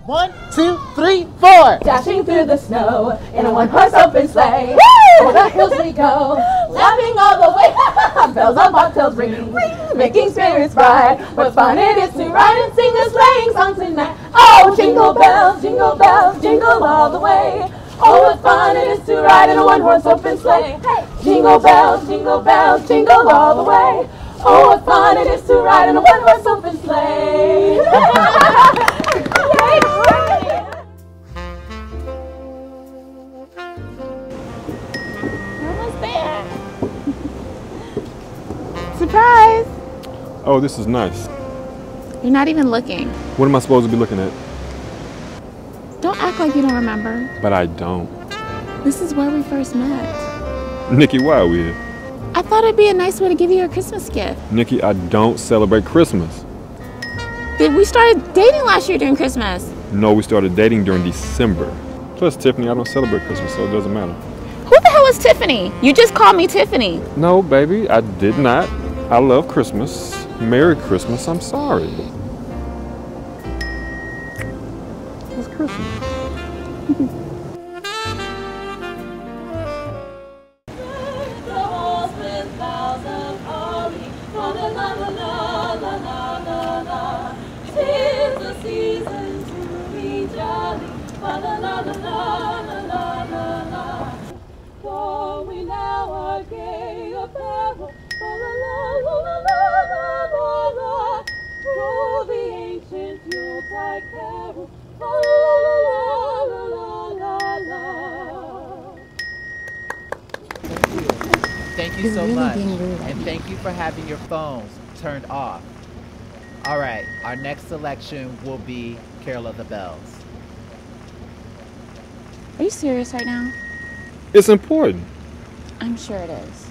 1, 2, 3, 4. Dashing through the snow in a one-horse open sleigh. Over the hills we go, laughing all the way. Bells on bobtails ringing, making spirits bright. What fun it is to ride and sing a sleighing song tonight. Oh, jingle bells, jingle all the way. Oh, what fun it is to ride in a one-horse open sleigh. Hey, jingle bells, jingle all the way. Oh, what fun it is to ride in a one-horse open sleigh. Surprise! Oh, this is nice. You're not even looking. What am I supposed to be looking at? Don't act like you don't remember. But I don't. This is where we first met. Nikki, why are we here? I thought it'd be a nice way to give you a Christmas gift. Nikki, I don't celebrate Christmas. We started dating last year during Christmas. No, we started dating during December. Plus, Tiffany, I don't celebrate Christmas, so it doesn't matter. Who the hell is Tiffany? You just called me Tiffany. No, baby, I did not. I love Christmas. Merry Christmas, I'm sorry. It's Christmas. Thank you so much, and thank you for having your phones turned off. All right, our next selection will be Carol of the Bells. Are you serious right now? It's important. I'm sure it is.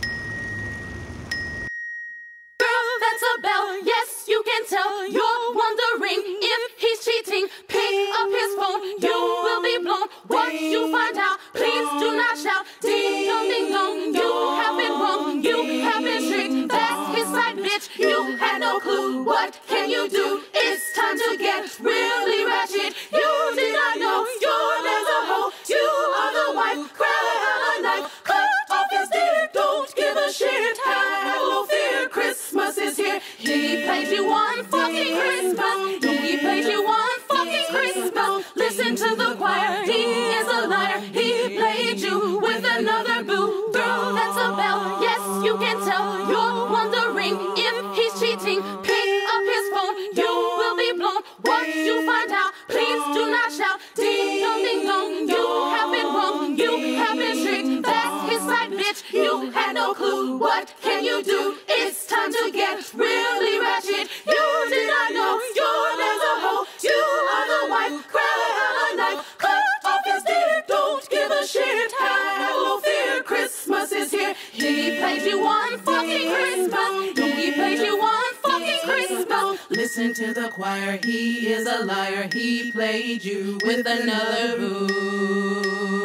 Girl, that's a bell. Yes, you can tell. You're wondering if he's cheating. Pick up his phone. You will be blown. Once you find out, please do not shout. Ding dong, ding dong. You have been wrong. You have been tricked. That's his side, bitch. You had no clue. What can you do? It's time to get really ratchet. You did not know your man's a hoe. You are the wife. Grab a knife. Cut off his dick. Don't give a shit. Have no fear. Christmas is here. He played you one fucking Christmas. He played you one fucking Christmas. Listen to the choir. He is a liar. He played you with another boo. Girl, that's a bell. Yes, you can tell. You're wondering if he's cheating. Pick up his phone. You will be blown. Once you find out, please do not shout. Ding dong, ding dong. You have been wrong. You have been tricked. That's his side, bitch. You had no clue. What can you do? It's time to get really ratchet. You did not know your man's a hoe. You are the wife. Grab a knife. Cut off his dick. Don't give a shit. Have no fear. Christmas is here. He played you one fucking Christmas. He played you one fucking Christmas. Listen to the choir. He is a liar. He played you with another boo.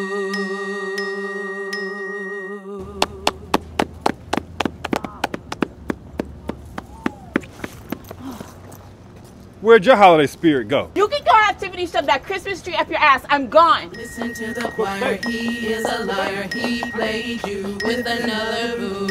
Where'd your holiday spirit go? You can go have Tiffany shove that Christmas tree up your ass. I'm gone. Listen to the choir. He is a liar. He played you with another boo.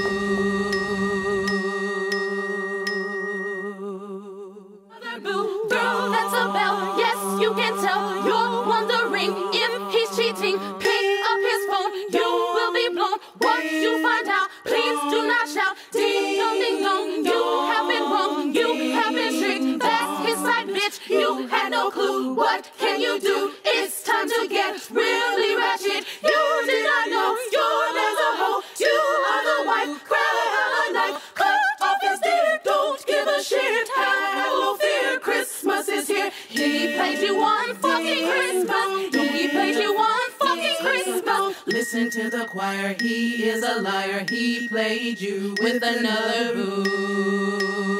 Girl, that's a bell. Yes, you can tell. You're wondering if he's cheating. Pick up his phone. You will be blown. Once you find out, please do not shout. Ding dong, ding dong. You have been wrong. You have been tricked. That's his side, bitch. You had no clue. What can you do? It's time to get really ratchet. You did not know your man's a hoe. You are the wife. Grab a knife. Cut off his dick. Don't give a shit. Have no fear. Christmas is here. He played you one fucking Christmas. He played you one fucking Christmas. Listen to the choir. He is a liar. He played you with another boo.